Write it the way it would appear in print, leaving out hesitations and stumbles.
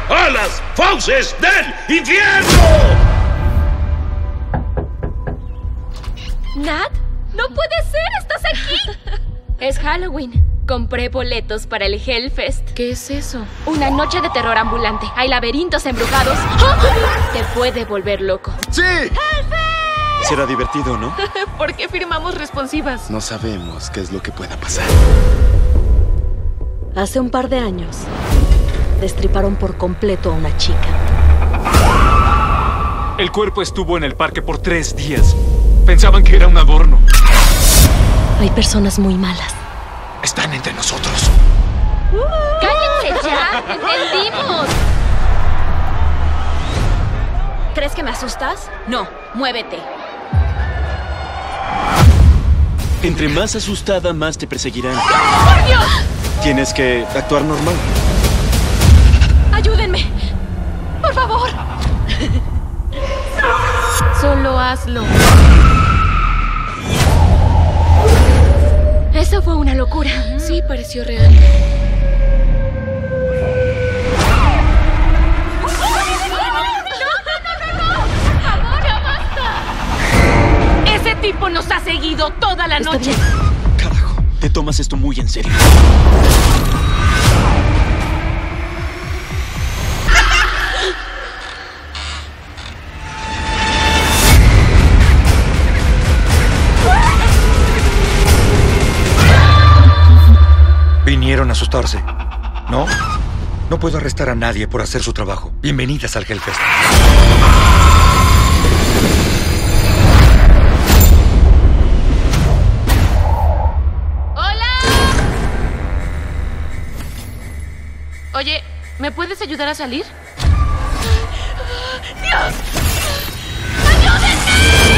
a las fauces del infierno. ¿Nat? ¡No puede ser! ¡Estás aquí! Es Halloween. Compré boletos para el Hellfest. ¿Qué es eso? Una noche de terror ambulante. Hay laberintos embrujados. ¡Oh! Te puede volver loco. ¡Sí! Será divertido, ¿no? ¿Por qué firmamos responsivas? No sabemos qué es lo que pueda pasar. Hace un par de años, destriparon por completo a una chica. El cuerpo estuvo en el parque por 3 días. Pensaban que era un adorno. Hay personas muy malas. Están entre nosotros. ¡Cállense ya! ¡Entendimos! ¿Crees que me asustas? No, muévete. Entre más asustada, más te perseguirán. ¡Por Dios! Tienes que actuar normal. ¡Ayúdenme! ¡Por favor! Solo hazlo. Eso fue una locura. Sí, pareció real. ¡Ese tipo nos ha seguido toda la Está noche! bien. Carajo, te tomas esto muy en serio. Vinieron a asustarse, ¿no? No puedo arrestar a nadie por hacer su trabajo. Bienvenidas al Hellfest. ¡Hola! Oye, ¿me puedes ayudar a salir? ¡Dios! ¡Ayúdenme!